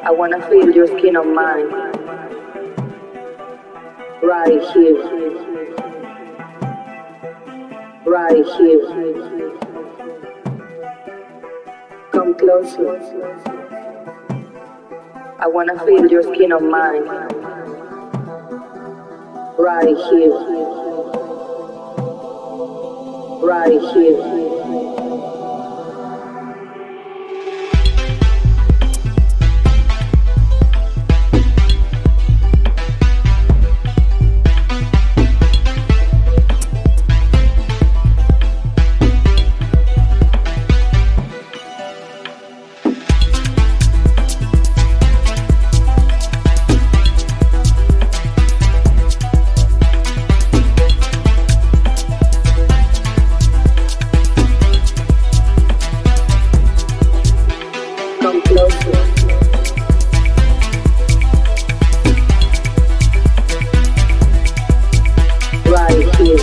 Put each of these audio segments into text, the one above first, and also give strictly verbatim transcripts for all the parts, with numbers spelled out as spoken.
I wanna feel your skin on mine. Right here. Right here. Come closer. I wanna feel your skin on mine. Right here. Right here. Come closer. Right here.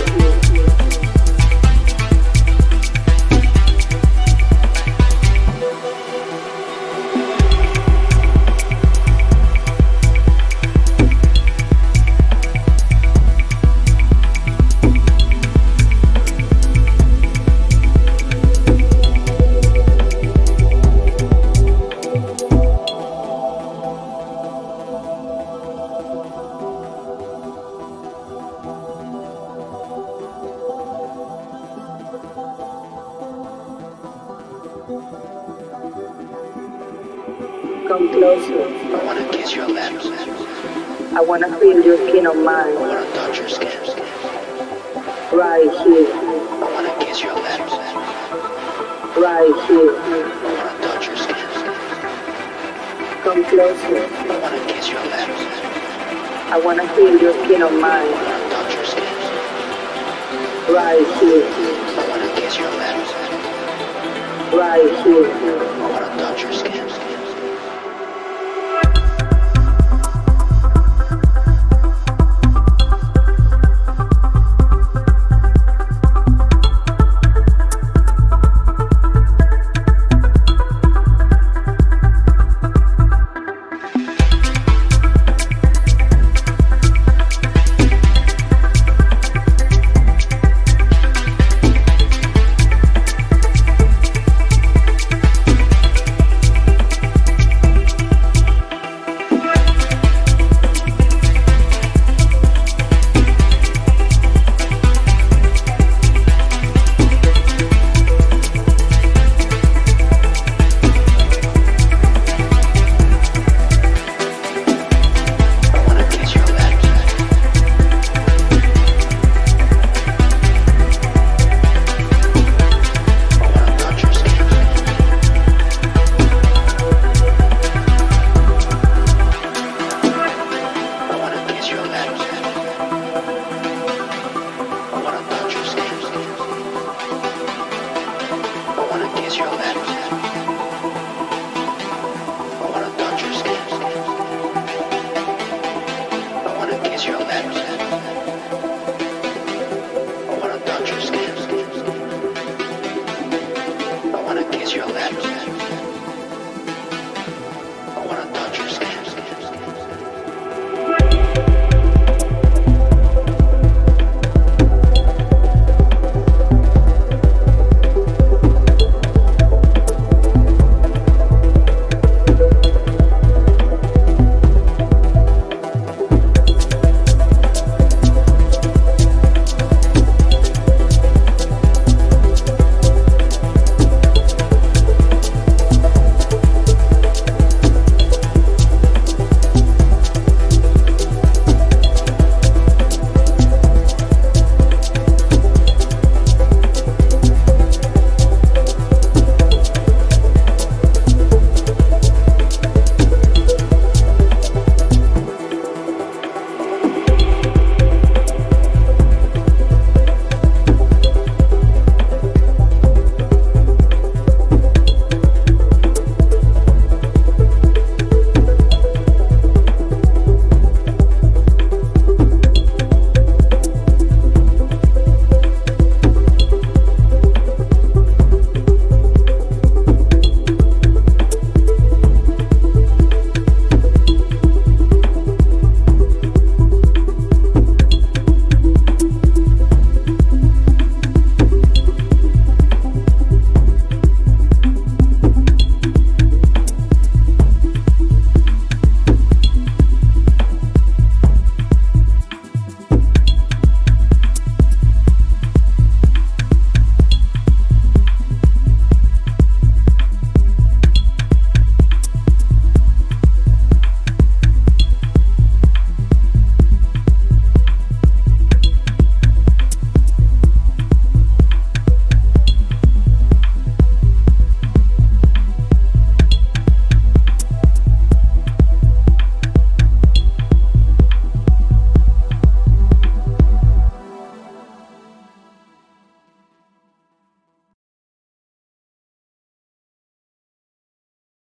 Come closer. I wanna kiss your lips. I wanna feel your skin on mine. I wanna touch your skin. Right here. I wanna kiss your lips. Right here. I wanna touch your skin. Come closer. I wanna kiss your lips. I wanna feel your skin on I mine. wanna touch your skin. Right here. I wanna kiss your lips. Right here. I wanna touch your skin. I wanna kiss your lips.